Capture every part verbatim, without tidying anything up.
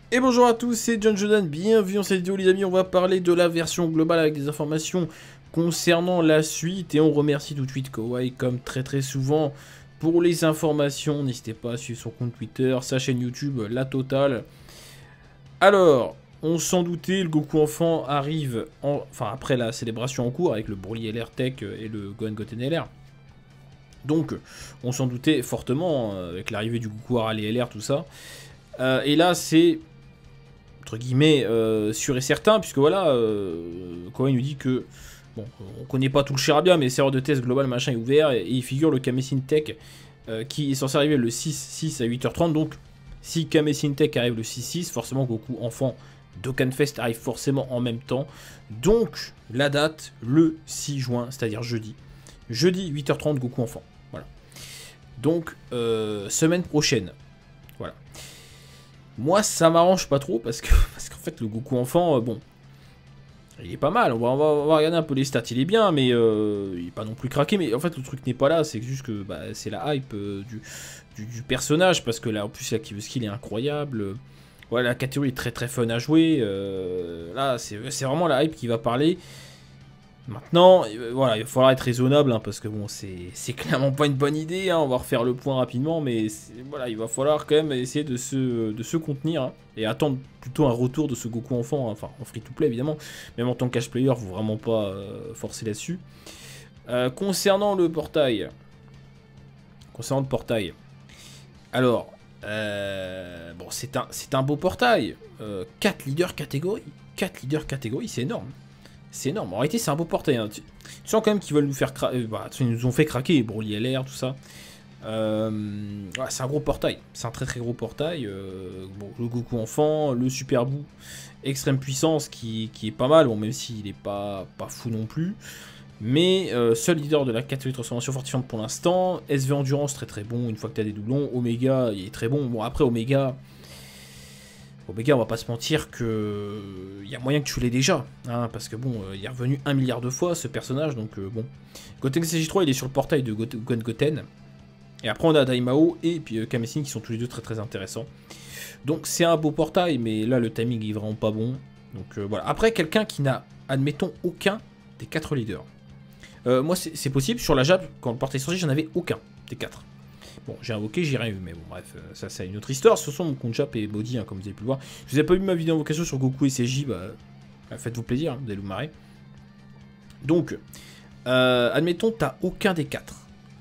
Et bonjour à tous, c'est John Jordan, bienvenue dans cette vidéo les amis, on va parler de la version globale avec des informations concernant la suite et on remercie tout de suite Kawaii comme très très souvent pour les informations, n'hésitez pas à suivre son compte Twitter, sa chaîne YouTube, la totale. Alors, on s'en doutait, le Goku enfant arrive, en... enfin après la célébration en cours avec le Broly L R Tech et le Gohan Goten L R. Donc, on s'en doutait fortement avec l'arrivée du Goku Aral et L R, tout ça. Euh, et là, c'est entre guillemets euh, sûr et certain, puisque voilà, euh, Kawaii nous dit que, bon, on connaît pas tout le charabia, mais serveur de test global machin est ouvert, et, et il figure le Kamessine Tech euh, qui est censé arriver le six six à huit heures trente, donc si Kamessine Tech arrive le six six, forcément Goku enfant Dokkan Fest arrive forcément en même temps, donc la date, le six juin, c'est-à-dire jeudi, jeudi huit heures trente Goku enfant, voilà, donc euh, semaine prochaine, voilà. Moi, ça m'arrange pas trop parce que parce qu'en fait, le Goku enfant, euh, bon, il est pas mal. On va, on, va, on va regarder un peu les stats, il est bien, mais euh, il est pas non plus craqué. Mais en fait, le truc n'est pas là, c'est juste que bah, c'est la hype euh, du, du, du personnage parce que là, en plus, l'active skill est incroyable. Voilà, la catégorie est très très fun à jouer. Euh, là, c'est vraiment la hype qui va parler. Maintenant, euh, voilà, il va falloir être raisonnable, hein, parce que bon, c'est clairement pas une bonne idée, hein, on va refaire le point rapidement, mais voilà, il va falloir quand même essayer de se, de se contenir, hein, et attendre plutôt un retour de ce Goku enfant, hein, enfin en free-to-play évidemment, même en tant que cash player, faut vraiment pas euh, forcer là-dessus. Euh, concernant le portail, concernant le portail, alors, euh, bon, c'est un, c'est un beau portail, euh, quatre leaders catégorie, quatre leaders catégorie, c'est énorme. C'est énorme. En réalité, c'est un beau portail. Hein. Tu, tu sens quand même qu'ils veulent nous faire craquer. Bah, ils nous ont fait craquer. Broly L R, tout ça. Euh, ouais, c'est un gros portail. C'est un très très gros portail. Euh, bon, le Goku enfant, le Super Buu, extrême puissance qui, qui est pas mal. Bon, même s'il n'est pas, pas fou non plus. Mais euh, seul leader de la catégorie de transformation fortifiante pour l'instant. S V Endurance, très très bon. Une fois que tu as des doublons. Omega, il est très bon. Bon, après, Omega. Omega, on va pas se mentir que il y a moyen que tu l'aies déjà, hein, parce que bon, euh, il est revenu un milliard de fois ce personnage, donc euh, bon. Goten C J trois, il est sur le portail de Gohan Goten, et après on a Daimao et puis euh, Kamessine qui sont tous les deux très très intéressants. Donc c'est un beau portail, mais là le timing est vraiment pas bon. Donc euh, voilà. Après quelqu'un qui n'a, admettons, aucun des quatre leaders. Euh, moi c'est possible sur la Jap, quand le portail est sorti, j'en avais aucun des quatre. Bon, j'ai invoqué, j'ai rien eu, mais bon, bref, euh, ça c'est une autre histoire. Ce sont mon compte Jap et Body, hein, comme vous avez pu le voir. Je vous ai pas eu ma vidéo d'invocation sur Goku et C J, bah, bah faites-vous plaisir, hein, vous allez vous marrer. Donc, euh, admettons, t'as aucun des quatre.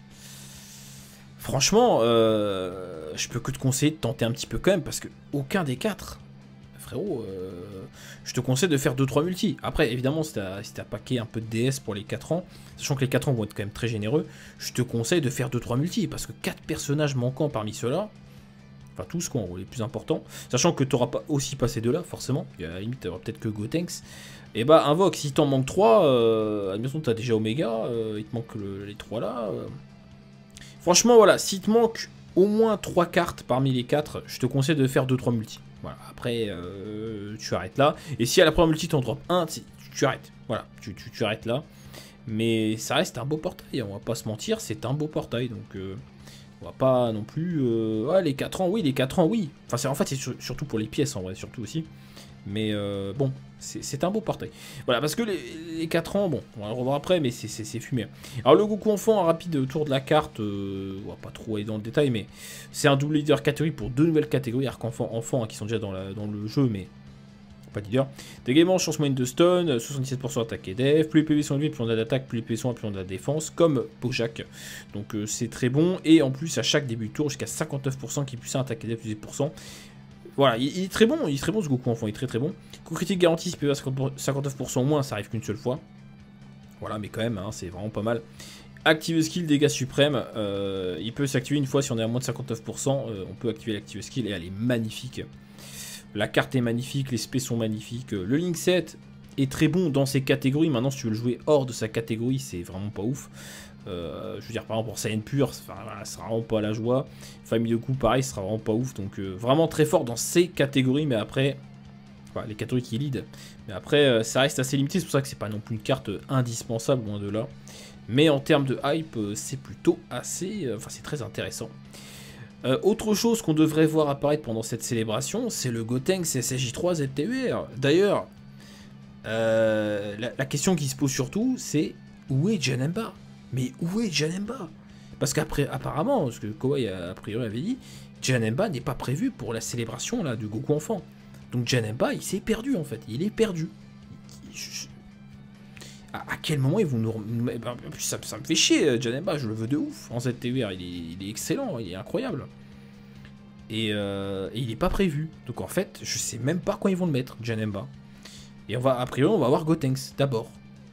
Franchement, euh, je peux que te conseiller de tenter un petit peu quand même, parce que aucun des quatre, frérot, euh, je te conseille de faire deux trois multi. Après, évidemment, si t'as si t'as paqué un peu de D S pour les quatre ans, sachant que les quatre ans vont être quand même très généreux, je te conseille de faire deux trois multi, parce que quatre personnages manquants parmi ceux-là, enfin tous quoi, les plus importants, sachant que t'auras pas aussi passé de là, forcément, à la limite t'auras peut-être que Gotenks, et bah invoque, si t'en manques trois, euh, admettons t'as déjà Omega, euh, il te manque le, les trois là, euh. Franchement voilà, si te manque au moins trois cartes parmi les quatre, je te conseille de faire deux trois multi. Voilà, après, euh, tu arrêtes là. Et si à la première multi, tu en drops un, tu, tu arrêtes. Voilà, tu, tu, tu arrêtes là. Mais ça reste un beau portail, on va pas se mentir, c'est un beau portail. Donc, euh, on va pas non plus... Euh, ouais, les quatre ans, oui, les quatre ans, oui. Enfin, en fait, c'est sur, surtout pour les pièces, en vrai, surtout aussi. Mais euh, bon, c'est un beau portail. Voilà, parce que les, les quatre ans, bon, on va le revoir après, mais c'est fumé. Alors le Goku enfant, un rapide tour de la carte, euh, on va pas trop aller dans le détail, mais c'est un double leader catégorie pour deux nouvelles catégories, arc enfant, enfant, hein, qui sont déjà dans, la, dans le jeu, mais pas de leader. Dégaiement, chance moyenne de stun, soixante-dix-sept pour cent attaque et def, plus les P V sont élevés, plus on a d'attaque, plus les P V sont plus on a de la défense, comme Bojack. Donc euh, c'est très bon, et en plus à chaque début de tour, jusqu'à cinquante-neuf pour cent qui puissent attaque et def, plus dix pour cent. Voilà, il, il est très bon, il est très bon ce Goku enfant, il est très très bon. Coup critique garanti, si P V à cinquante-neuf pour cent au moins, ça arrive qu'une seule fois. Voilà, mais quand même, hein, c'est vraiment pas mal. Active skill, dégâts suprêmes, euh, il peut s'activer une fois si on est à moins de cinquante-neuf pour cent, euh, on peut activer l'active skill et elle est magnifique. La carte est magnifique, les spés sont magnifiques, le Link set est très bon dans ses catégories, maintenant si tu veux le jouer hors de sa catégorie, c'est vraiment pas ouf. Euh, je veux dire, par exemple, pour Saiyan pur, enfin, voilà, ce sera vraiment pas la joie. Famille de coups, pareil, ce sera vraiment pas ouf. Donc, euh, vraiment très fort dans ces catégories, mais après, voilà, les catégories qui lead. Mais après, euh, ça reste assez limité. C'est pour ça que c'est pas non plus une carte indispensable, loin de là. Mais en termes de hype, euh, c'est plutôt assez. Euh, enfin, c'est très intéressant. Euh, autre chose qu'on devrait voir apparaître pendant cette célébration, c'est le Gotenks S S J trois Z T U R. D'ailleurs, euh, la, la question qui se pose surtout, c'est où est Janemba? Mais où est Janemba? Parce qu'après, apparemment, ce que Kawaii a, a priori avait dit, Janemba n'est pas prévu pour la célébration là du Goku enfant. Donc Janemba, il s'est perdu en fait, il est perdu. Je, À, à quel moment ils vont nous... Bah, ça, ça me fait chier, Janemba, je le veux de ouf. En Z T U R, il est, il est excellent, il est incroyable. Et, euh, et il n'est pas prévu. Donc en fait, je sais même pas quand ils vont le mettre, Janemba. Et on va, a priori, on va avoir Gotenks, d'abord.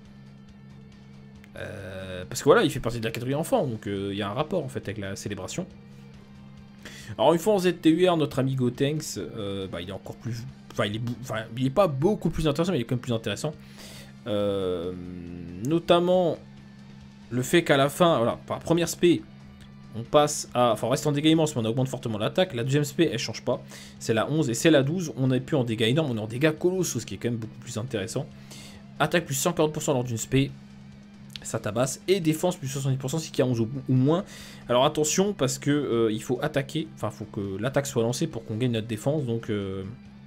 Euh, parce que voilà, il fait partie de la catégorie enfant, donc euh, il y a un rapport en fait avec la célébration. Alors une fois en Z T U R, notre ami Gotenks, euh, bah, il est encore plus... Enfin, il est, enfin, il est pas beaucoup plus intéressant, mais il est quand même plus intéressant. Euh, notamment le fait qu'à la fin, voilà, par la première spé, on passe à, enfin on reste en dégâts immenses, mais on augmente fortement l'attaque. La deuxième spé, elle change pas, c'est la onze et c'est la douze. On n'est plus en dégâts énormes, on est en dégâts colossaux, ce qui est quand même beaucoup plus intéressant. Attaque plus cent quarante pour cent lors d'une spé, ça tabasse, et défense plus soixante-dix pour cent si il y a onze ou, ou moins. Alors attention parce que euh, il faut attaquer, enfin il faut que l'attaque soit lancée pour qu'on gagne notre défense. Donc euh,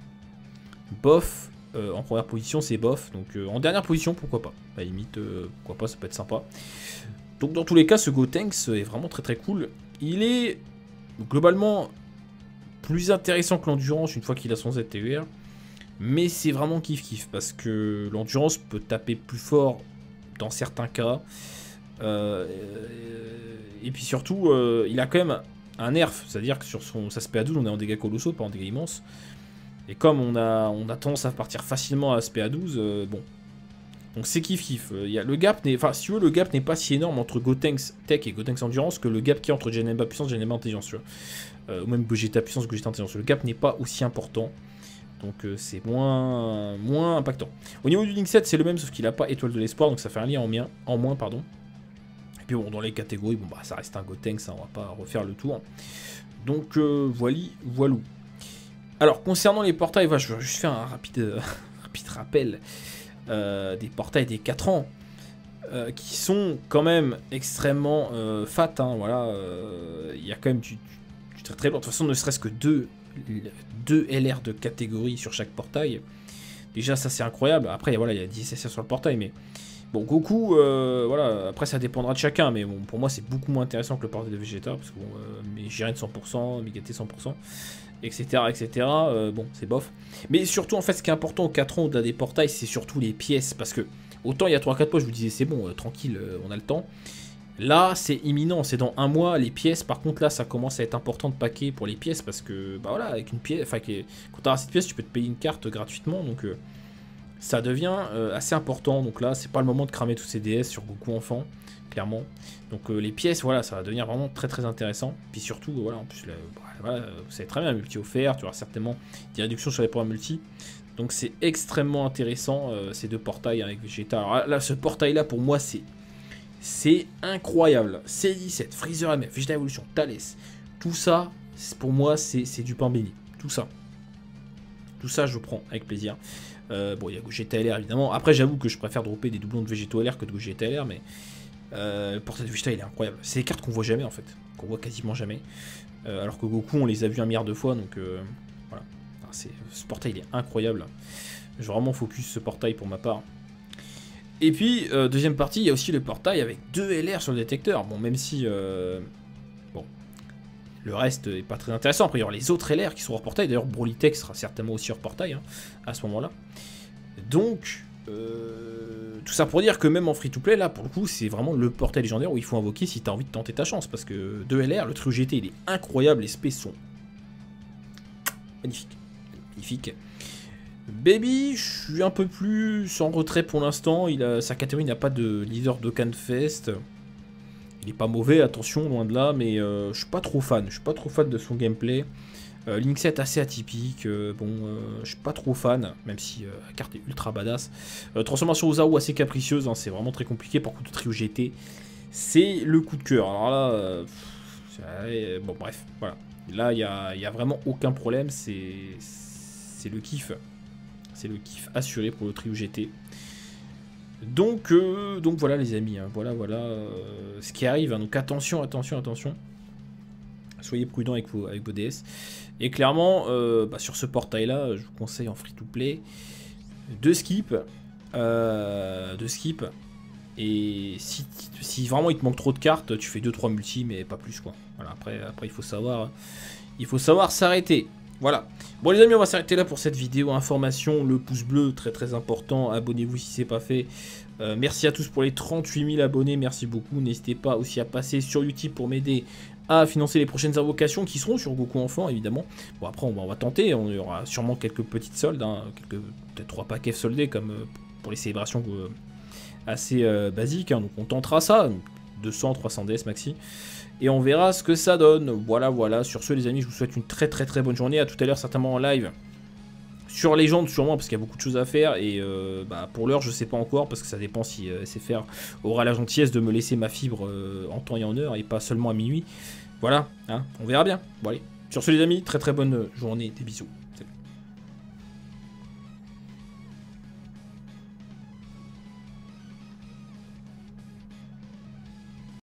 bof. Euh, en première position, c'est bof. Donc euh, en dernière position, pourquoi pas. À la limite, euh, pourquoi pas, ça peut être sympa. Donc dans tous les cas, ce Gotenks est vraiment très très cool. Il est globalement plus intéressant que l'endurance une fois qu'il a son Z T U R. Mais c'est vraiment kiff kiff parce que l'endurance peut taper plus fort dans certains cas. Euh, et puis surtout, euh, il a quand même un nerf. C'est-à-dire que sur son, sa S P A douze, on est en dégâts colossaux, pas en dégâts immenses. Et comme on a, on a tendance à partir facilement à S P A douze, euh, bon. Donc c'est kiff kiff. Il y a, le gap n'est, enfin si tu veux, le gap n'est pas si énorme entre Gotenks Tech et Gotenks Endurance que le gap qui est entre Janemba puissance et Janemba intelligence, tu vois. Euh, ou même Gogeta puissance, Gogeta intelligence. Le gap n'est pas aussi important. Donc euh, c'est moins, moins impactant. Au niveau du Link sept, c'est le même, sauf qu'il n'a pas étoile de l'espoir, donc ça fait un lien en, mien, en moins, pardon. Et puis bon, dans les catégories, bon bah ça reste un Gotenks, hein, on va pas refaire le tour. Donc euh, voilà, voilou. Alors, concernant les portails, voilà, je vais juste faire un rapide, euh, rapide rappel euh, des portails des quatre ans, euh, qui sont quand même extrêmement euh, fat, hein, voilà, il euh, y a quand même du, du très très lourd. De toute façon, ne serait-ce que deux, deux L R de catégorie sur chaque portail, déjà ça c'est incroyable. Après, voilà, il y a dix S S R sur le portail, mais bon, Goku, euh, voilà, après ça dépendra de chacun, mais bon, pour moi c'est beaucoup moins intéressant que le portail de Vegeta, parce que bon, euh, mais Jiren cent pour cent, Migate cent pour cent, etc, et cetera. Euh, bon, c'est bof. Mais surtout, en fait, ce qui est important aux quatre ans au-delà des portails, c'est surtout les pièces, parce que autant il y a trois quatre mois, je vous disais c'est bon, euh, tranquille, euh, on a le temps. Là, c'est imminent, c'est dans un mois, les pièces. Par contre, là, ça commence à être important de paquer pour les pièces, parce que, bah voilà, avec une pièce, enfin, quand tu as cette pièce, tu peux te payer une carte gratuitement, donc euh, ça devient euh, assez important. Donc là, c'est pas le moment de cramer tous ces D S sur Goku enfant, clairement. Donc euh, les pièces, voilà, ça va devenir vraiment très très intéressant. Puis surtout, euh, voilà, en plus, là, bah, voilà, vous savez très bien, un multi offert, tu auras certainement des réductions sur les programmes multi. Donc c'est extrêmement intéressant, euh, ces deux portails avec Vegeta. Alors là, ce portail-là, pour moi, c'est c'est incroyable. C dix-sept, Freezer M F, Vegeta Evolution, Thales, tout ça, pour moi, c'est du pain béni. Tout ça. Tout ça, je prends avec plaisir. Euh, bon, il y a Gogeta L R évidemment. Après, j'avoue que je préfère dropper des doublons de Vegeto L R que de Gogeta L R, mais euh, le portail de Vegeta, il est incroyable. C'est des cartes qu'on voit jamais en fait, qu'on voit quasiment jamais. Euh, alors que Goku, on les a vus un milliard de fois, donc euh, voilà. Enfin, ce portail, il est incroyable. Je vais vraiment focus ce portail pour ma part. Et puis, euh, deuxième partie, il y a aussi le portail avec deux L R sur le détecteur. Bon, même si... Euh, bon... Le reste est pas très intéressant. Après, il y aura les autres L R qui sont hors portail. D'ailleurs, Broly Tech sera certainement aussi hors portail hein, à ce moment-là. Donc, euh, tout ça pour dire que même en free-to-play, là, pour le coup, c'est vraiment le portail légendaire où il faut invoquer si tu as envie de tenter ta chance. Parce que deux L R, le trio G T, il est incroyable. Les spés sont magnifiques. Magnifiques. Baby, je suis un peu plus en retrait pour l'instant. Sa catégorie n'a pas de leader d'Okanfest. Il est pas mauvais, attention, loin de là, mais euh, je suis pas trop fan. Je suis pas trop fan de son gameplay. Euh, Link sept assez atypique. Euh, bon, euh, je suis pas trop fan, même si euh, la carte est ultra badass. Euh, transformation aux A O assez capricieuse, hein, c'est vraiment très compliqué. Par contre, le trio G T, c'est le coup de cœur. Alors là, euh, pff, euh, bon, bref, voilà. Là, il n'y a, y a vraiment aucun problème. C'est le kiff. C'est le kiff assuré pour le trio G T. Donc, euh, donc voilà les amis, hein, voilà, voilà euh, ce qui arrive. Hein, donc attention, attention, attention. Soyez prudents avec vos, avec vos D S. Et clairement, euh, bah, sur ce portail-là, je vous conseille en free-to-play de skip. Euh, de skip. Et si, si vraiment il te manque trop de cartes, tu fais deux trois multi, mais pas plus quoi. Voilà, après, après il faut savoir, il faut savoir s'arrêter. Voilà. Bon les amis, on va s'arrêter là pour cette vidéo. Information, le pouce bleu, très très important. Abonnez-vous si c'est pas fait. Euh, merci à tous pour les trente-huit mille abonnés, merci beaucoup. N'hésitez pas aussi à passer sur Utip pour m'aider à financer les prochaines invocations qui seront sur Goku Enfant évidemment. Bon après on va, on va tenter, on y aura sûrement quelques petites soldes, hein, quelques peut-être trois paquets soldés comme euh, pour les célébrations euh, assez euh, basiques, hein, donc on tentera ça, deux cents trois cents D S maxi. Et on verra ce que ça donne. Voilà, voilà. Sur ce, les amis, je vous souhaite une très très très bonne journée. À tout à l'heure, certainement en live. Sur Légende, sûrement, parce qu'il y a beaucoup de choses à faire. Et euh, bah, pour l'heure, je sais pas encore, parce que ça dépend si euh, S F R aura la gentillesse de me laisser ma fibre euh, en temps et en heure, et pas seulement à minuit. Voilà, hein, on verra bien. Bon, allez. Sur ce, les amis, très très bonne journée. Des bisous.